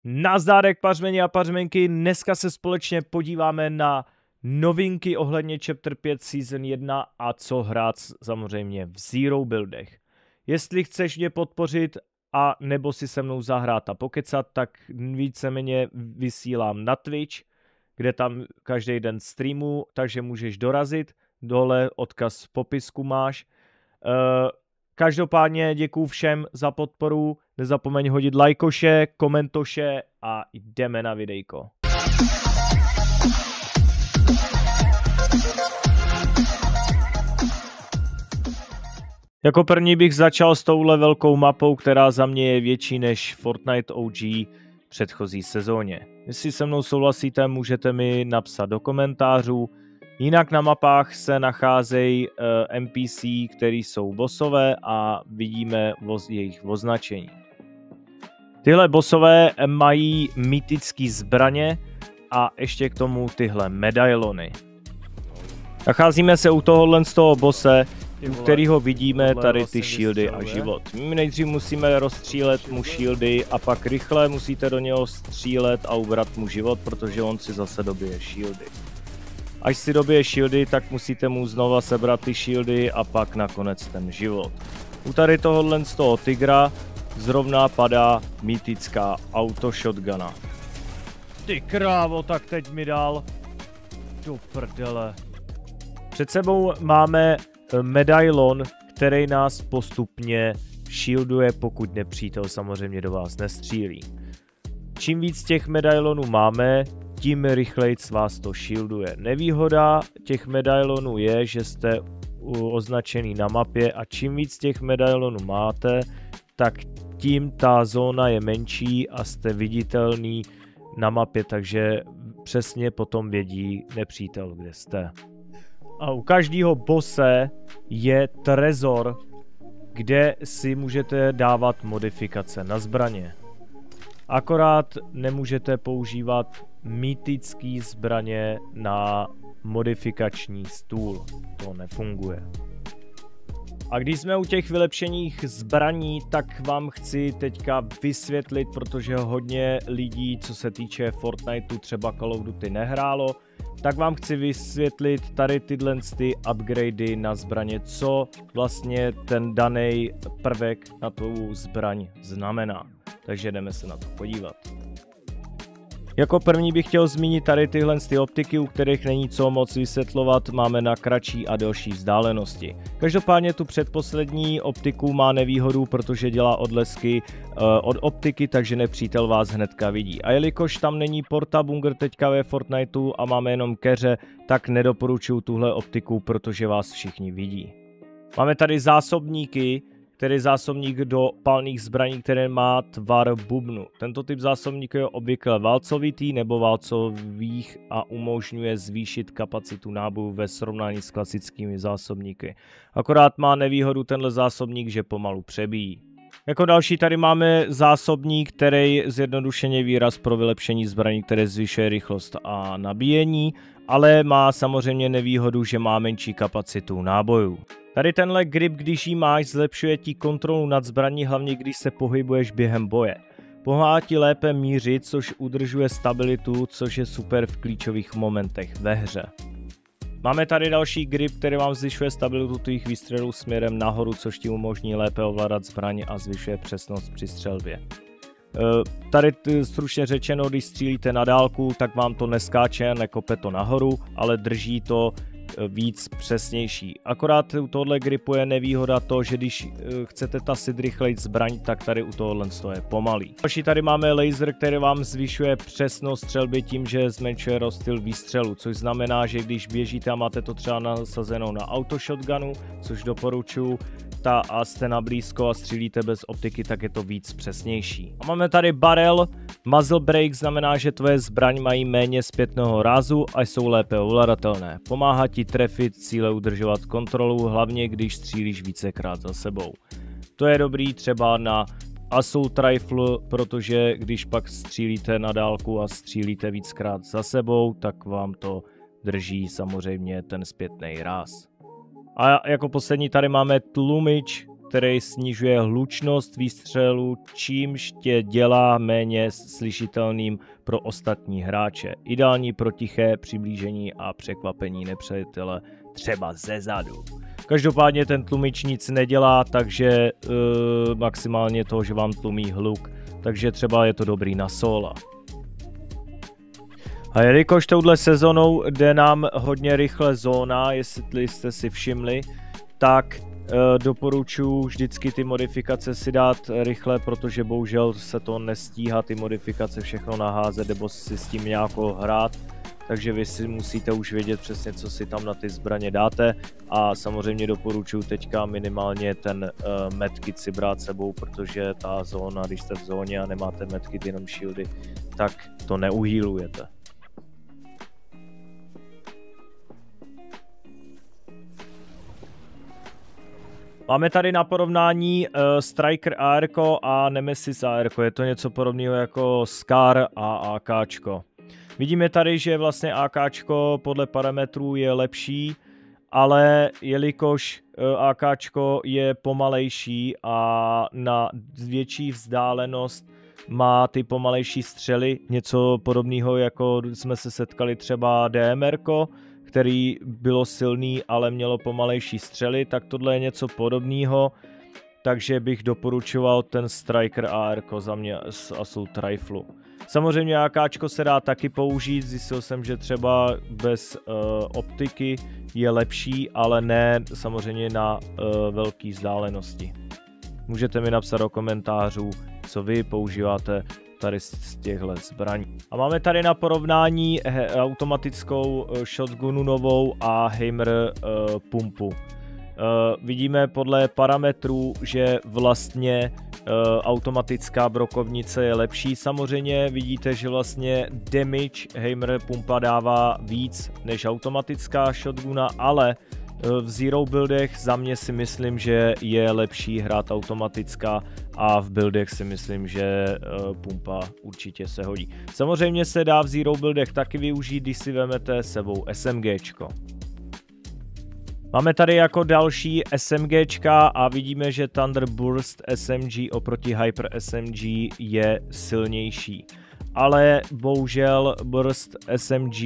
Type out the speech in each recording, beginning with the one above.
Nazdárek pařmeni a pařmenky, dneska se společně podíváme na novinky ohledně Chapter 5 Season 1 a co hrát samozřejmě v Zero buildech. Jestli chceš mě podpořit a nebo si se mnou zahrát a pokecat, tak víceméně vysílám na Twitch, kde tam každý den streamu, takže můžeš dorazit, dole odkaz v popisku máš. Každopádně děkuju všem za podporu, nezapomeň hodit lajkoše, komentoše a jdeme na videjko. Jako první bych začal s touhle velkou mapou, která za mě je větší než Fortnite OG předchozí sezóně. Jestli se mnou souhlasíte, můžete mi napsat do komentářů. Jinak na mapách se nacházejí NPC, který jsou bossové a vidíme jejich označení. Tyhle bossové mají mytické zbraně a ještě k tomu tyhle medailony. Nacházíme se u tohohle z toho bosse, u kterého vidíme tady ty shieldy a život. My nejdřív musíme rozstřílet mu shieldy a pak rychle musíte do něho střílet a ubrat mu život, protože on si zase dobije shieldy. Až si dobije shieldy, tak musíte mu znova sebrat ty shieldy a pak nakonec ten život. U tady tohohle z toho tygra zrovna padá mýtická auto shotguna. Ty krávo, tak teď mi dal. Do prdele. Před sebou máme medailon, který nás postupně shielduje, pokud nepřítel samozřejmě do vás nestřílí. Čím víc těch medailonů máme, tím rychleji vás to shielduje. Nevýhoda těch medailonů je, že jste označený na mapě a čím víc těch medailonů máte, tak tím ta zóna je menší a jste viditelný na mapě, takže přesně potom vědí nepřítel, kde jste. A u každého bosse je trezor, kde si můžete dávat modifikace na zbraně. Akorát nemůžete používat mytické zbraně na modifikační stůl. To nefunguje. A když jsme u těch vylepšených zbraní, tak vám chci teďka vysvětlit, protože hodně lidí, co se týče Fortniteu, třeba Call of Duty nehrálo, tak vám chci vysvětlit tady tyhle ty upgradey na zbraně, co vlastně ten daný prvek na tu zbraň znamená. Takže jdeme se na to podívat. Jako první bych chtěl zmínit tady tyhle ty optiky, u kterých není co moc vysvětlovat, máme na kratší a delší vzdálenosti. Každopádně tu předposlední optiku má nevýhodu, protože dělá odlesky od optiky, takže nepřítel vás hnedka vidí. A jelikož tam není porta bunger teďka ve Fortniteu a máme jenom keře, tak nedoporučuju tuhle optiku, protože vás všichni vidí. Máme tady zásobníky, který je zásobník do palných zbraní, které má tvar bubnu. Tento typ zásobníku je obvykle válcovitý nebo válcových a umožňuje zvýšit kapacitu nábojů ve srovnání s klasickými zásobníky. Akorát má nevýhodu tenhle zásobník, že pomalu přebíjí. Jako další tady máme zásobník, který zjednodušeně výraz pro vylepšení zbraní, které zvyšuje rychlost a nabíjení, ale má samozřejmě nevýhodu, že má menší kapacitu nábojů. Tady tenhle grip, když ji máš, zlepšuje ti kontrolu nad zbraní, hlavně když se pohybuješ během boje. Pomáhá ti lépe mířit, což udržuje stabilitu, což je super v klíčových momentech ve hře. Máme tady další grip, který vám zvyšuje stabilitu tvých výstřelů směrem nahoru, což ti umožní lépe ovládat zbraně a zvyšuje přesnost při střelbě. Tady stručně řečeno, když střílíte na dálku, tak vám to neskáče, nekope to nahoru, ale drží to víc přesnější. Akorát u tohohle gripu je nevýhoda to, že když chcete tasit rychleji zbraň, tak tady u tohohle je pomalý. Další tady máme laser, který vám zvyšuje přesnost střelby tím, že zmenšuje rozptyl výstřelu, což znamená, že když běžíte a máte to třeba nasazenou na auto shotgunu, což doporučuji, a jste na blízko a střílíte bez optiky, tak je to víc přesnější. A máme tady barrel. Muzzle break znamená, že tvoje zbraň mají méně zpětného rázu a jsou lépe ovladatelné. Pomáhá ti trefit cíle, udržovat kontrolu, hlavně když střílíš vícekrát za sebou. To je dobrý třeba na assault rifle, protože když pak střílíte na dálku a střílíte víckrát za sebou, tak vám to drží samozřejmě ten zpětný ráz. A jako poslední tady máme tlumič, který snižuje hlučnost výstřelu, čímž tě dělá méně slyšitelným pro ostatní hráče. Ideální pro tiché přiblížení a překvapení nepřítele třeba zezadu. Každopádně ten tlumič nic nedělá, takže maximálně to, že vám tlumí hluk, takže třeba je to dobrý na sóla. A jelikož touhle sezónou jde nám hodně rychle zóna, jestli jste si všimli, tak doporučuji vždycky ty modifikace si dát rychle, protože bohužel se to nestíhá ty modifikace všechno naházet nebo si s tím nějako hrát. Takže vy si musíte už vědět přesně, co si tam na ty zbraně dáte. A samozřejmě doporučuji teďka minimálně ten medkit si brát sebou, protože ta zóna, když jste v zóně a nemáte medkit, jenom shieldy, tak to neuhýlujete. Máme tady na porovnání Striker AR a Nemesis AR. Je to něco podobného jako Scar a AKčko. Vidíme tady, že vlastně AKčko podle parametrů je lepší, ale jelikož AKčko je pomalejší a na větší vzdálenost má ty pomalejší střely, něco podobného jako jsme se setkali třeba DMRko, který bylo silný, ale mělo pomalejší střely, tak tohle je něco podobného, takže bych doporučoval ten Striker AR za mě z Assault Rifle. Samozřejmě AKčko se dá taky použít, zjistil jsem, že třeba bez optiky je lepší, ale ne samozřejmě na velké vzdálenosti. Můžete mi napsat do komentářů, co vy používáte tady z těchto zbraní. A máme tady na porovnání automatickou shotgunu novou a Hammer pumpu. Vidíme podle parametrů, že vlastně automatická brokovnice je lepší. Samozřejmě vidíte, že vlastně damage Hammer pumpa dává víc než automatická shotguna, ale v zero buildech za mě si myslím, že je lepší hrát automatická a v buildech si myslím, že pumpa určitě se hodí. Samozřejmě se dá v zero buildech taky využít, když si vezmete sebou SMGčko. Máme tady jako další SMGčka a vidíme, že Thunderburst SMG oproti Hyper SMG je silnější. Ale bohužel Burst SMG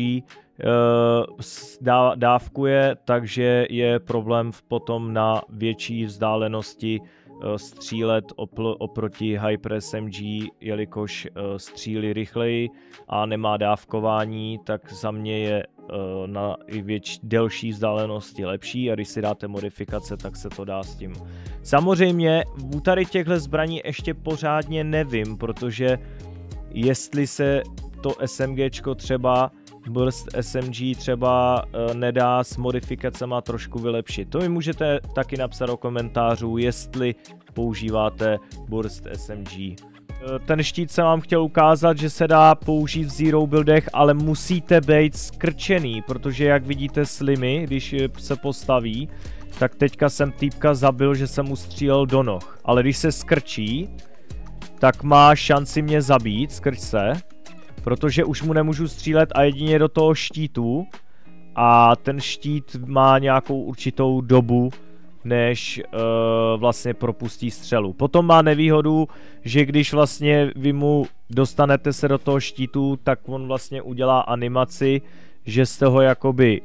dávkuje, takže je problém potom na větší vzdálenosti střílet oproti Hyper SMG, jelikož střílí rychleji a nemá dávkování, tak za mě je na i delší vzdálenosti lepší a když si dáte modifikace, tak se to dá s tím. Samozřejmě u tady těchto zbraní ještě pořádně nevím, protože jestli se to SMGčko třeba Burst SMG třeba nedá s modifikacemi trošku vylepšit. To mi můžete taky napsat do komentářů, jestli používáte Burst SMG. Ten štít jsem vám chtěl ukázat, že se dá použít v zero buildech, ale musíte být skrčený, protože jak vidíte Slimy, když se postaví, tak teďka jsem týpka zabil, že jsem mu střílel do noh. Ale když se skrčí, tak má šanci mě zabít, skrč se, protože už mu nemůžu střílet a jedině do toho štítu a ten štít má nějakou určitou dobu, než vlastně propustí střelu. Potom má nevýhodu, že když vlastně vy mu dostanete se do toho štítu, tak on vlastně udělá animaci, že jste ho jakoby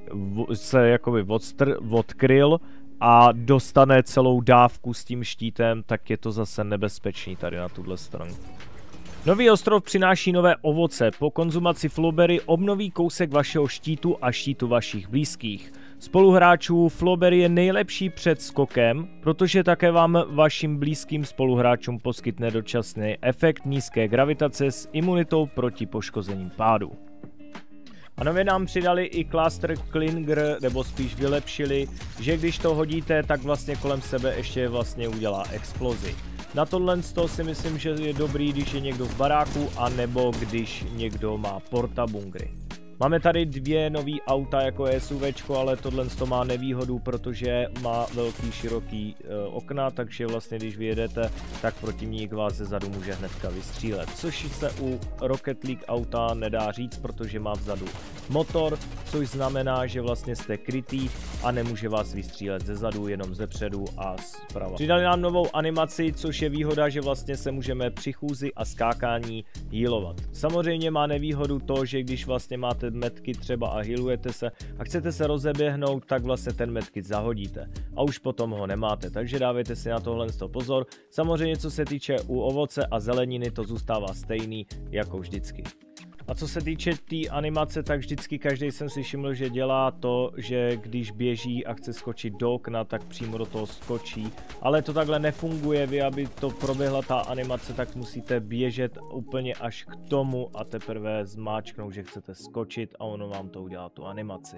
odkryl a dostane celou dávku s tím štítem, tak je to zase nebezpečný tady na tuhle stranu. Nový ostrov přináší nové ovoce. Po konzumaci Flowberry obnoví kousek vašeho štítu a štítu vašich blízkých. Spoluhráčů Flowberry je nejlepší před skokem, protože také vám vašim blízkým spoluhráčům poskytne dočasný efekt nízké gravitace s imunitou proti poškozením pádu. A nově nám přidali i Cluster Klinger, nebo spíš vylepšili, že když to hodíte, tak vlastně kolem sebe ještě vlastně udělá explozi. Na tohle si myslím, že je dobrý, když je někdo v baráku, anebo když někdo má portabungry. Máme tady dvě nový auta jako je SUVčko, ale tohle to má nevýhodu, protože má velký široký okna, takže vlastně když vyjedete, tak protivník vás zezadu může hnedka vystřílet. Což se u Rocket League auta nedá říct, protože má vzadu motor, což znamená, že vlastně jste krytý a nemůže vás vystřílet zezadu, jenom zepředu a zprava. Přidali nám novou animaci, což je výhoda, že vlastně se můžeme při chůzi a skákání healovat. Samozřejmě má nevýhodu to, že když vlastně máte medkit třeba a healujete se a chcete se rozeběhnout, tak vlastně ten medkit zahodíte a už potom ho nemáte, takže dávejte si na tohle pozor. Samozřejmě co se týče u ovoce a zeleniny, to zůstává stejný jako vždycky. A co se týče té animace, tak vždycky každý jsem si všiml, že dělá to, že když běží a chce skočit do okna, tak přímo do toho skočí. Ale to takhle nefunguje, vy aby to proběhla ta animace, tak musíte běžet úplně až k tomu a teprve zmáčknout, že chcete skočit a ono vám to udělá tu animaci.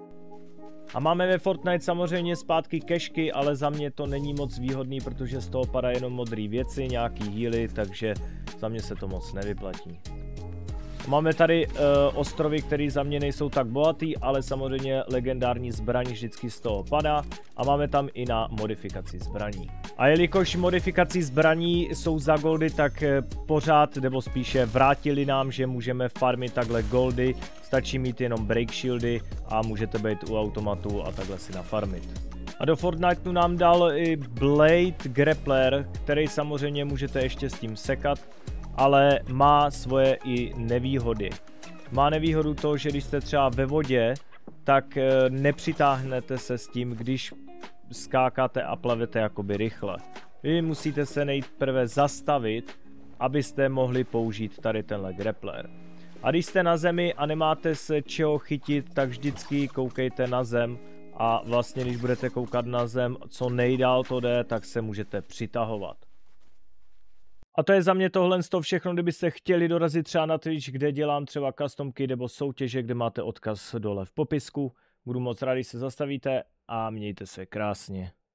A máme ve Fortnite samozřejmě zpátky kešky, ale za mě to není moc výhodný, protože z toho padá jenom modré věci, nějaký healy, takže za mě se to moc nevyplatí. Máme tady ostrovy, které za mě nejsou tak bohatý, ale samozřejmě legendární zbraň vždycky z toho padá a máme tam i na modifikaci zbraní. A jelikož modifikací zbraní jsou za goldy, tak pořád, nebo spíše vrátili nám, že můžeme farmit takhle goldy, stačí mít jenom break shieldy a můžete být u automatu a takhle si nafarmit. A do Fortniteu nám dal i Blade Grappler, který samozřejmě můžete ještě s tím sekat, ale má svoje i nevýhody. Má nevýhodu to, že když jste třeba ve vodě, tak nepřitáhnete se s tím, když skákáte a plavete jakoby rychle. Vy musíte se nejprve zastavit, abyste mohli použít tady tenhle grappler. A když jste na zemi a nemáte se čeho chytit, tak vždycky koukejte na zem a vlastně když budete koukat na zem, co nejdál to jde, tak se můžete přitahovat. A to je za mě tohle všechno, kdybyste chtěli dorazit třeba na Twitch, kde dělám třeba customky nebo soutěže, kde máte odkaz dole v popisku. Budu moc rád, když se zastavíte a mějte se krásně.